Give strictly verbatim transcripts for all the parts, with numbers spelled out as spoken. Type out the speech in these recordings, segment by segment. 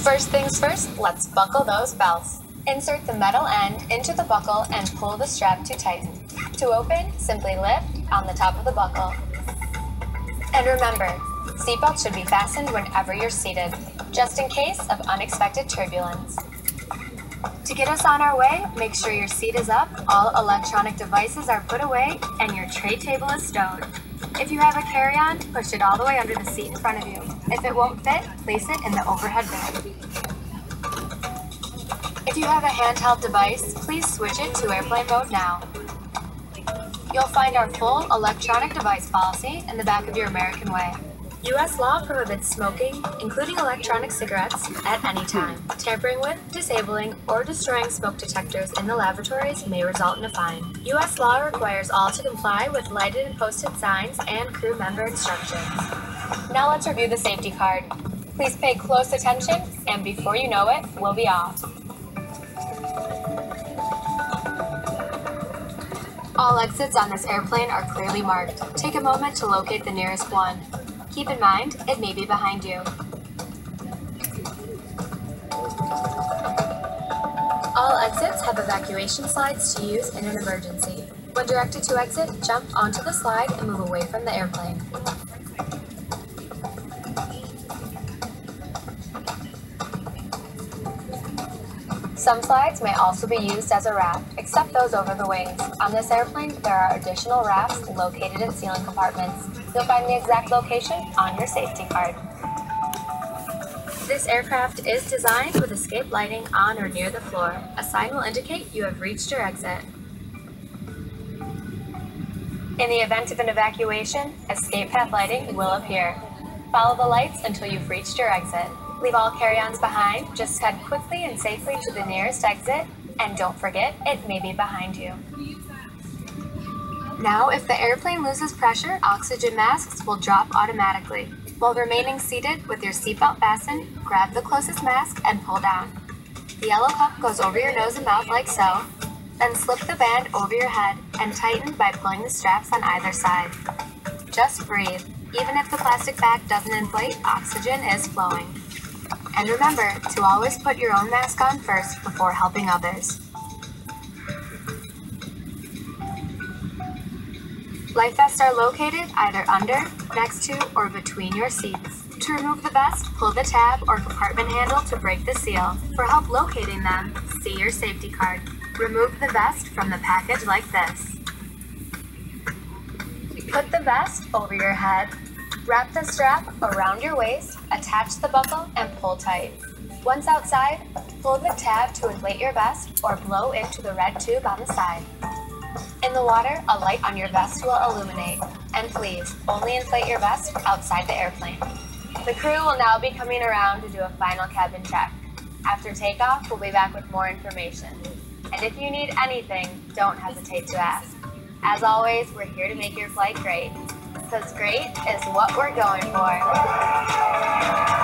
First things first, let's buckle those belts. Insert the metal end into the buckle and pull the strap to tighten. To open, simply lift on the top of the buckle. And remember, seatbelts should be fastened whenever you're seated, just in case of unexpected turbulence. To get us on our way, make sure your seat is up, all electronic devices are put away, and your tray table is stowed. If you have a carry-on, push it all the way under the seat in front of you. If it won't fit, place it in the overhead bin. If you have a handheld device, please switch it to airplane mode now. You'll find our full electronic device policy in the back of your American Way. U S law prohibits smoking, including electronic cigarettes, at any time. Tampering with, disabling, or destroying smoke detectors in the lavatories may result in a fine. U S law requires all to comply with lighted and posted signs and crew member instructions. Now let's review the safety card. Please pay close attention, and before you know it, we'll be off. All exits on this airplane are clearly marked. Take a moment to locate the nearest one. Keep in mind, it may be behind you. All exits have evacuation slides to use in an emergency. When directed to exit, jump onto the slide and move away from the airplane. Some slides may also be used as a raft, except those over the wings. On this airplane, there are additional rafts located in ceiling compartments. You'll find the exact location on your safety card. This aircraft is designed with escape lighting on or near the floor. A sign will indicate you have reached your exit. In the event of an evacuation, escape path lighting will appear. Follow the lights until you've reached your exit. Leave all carry-ons behind, just head quickly and safely to the nearest exit, and don't forget, it may be behind you. Now, if the airplane loses pressure, oxygen masks will drop automatically. While remaining seated with your seatbelt fastened, grab the closest mask and pull down. The yellow cup goes over your nose and mouth like so, then slip the band over your head and tighten by pulling the straps on either side. Just breathe. Even if the plastic bag doesn't inflate, oxygen is flowing. And remember to always put your own mask on first before helping others. Life vests are located either under, next to, or between your seats. To remove the vest, pull the tab or compartment handle to break the seal. For help locating them, see your safety card. Remove the vest from the package like this. Put the vest over your head. Wrap the strap around your waist, attach the buckle, and pull tight. Once outside, pull the tab to inflate your vest or blow into the red tube on the side. In the water, a light on your vest will illuminate. And please, only inflate your vest outside the airplane. The crew will now be coming around to do a final cabin check. After takeoff, we'll be back with more information. And if you need anything, don't hesitate to ask. As always, we're here to make your flight great. Because great is what we're going for.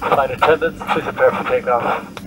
Flight attendants, please prepare for takeoff.